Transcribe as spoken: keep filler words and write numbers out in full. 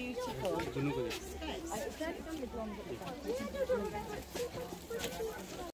beautiful. I it's only done with ones at the back.